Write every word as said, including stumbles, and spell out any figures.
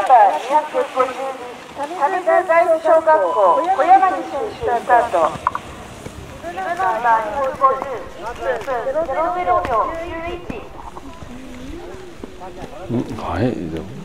バーにひゃくごじゅうに種津第一小学校小山西選手スタート。リブナンバーにひゃくごじゅういっぷんゼロゼロびょうきゅういち。 うん、はい。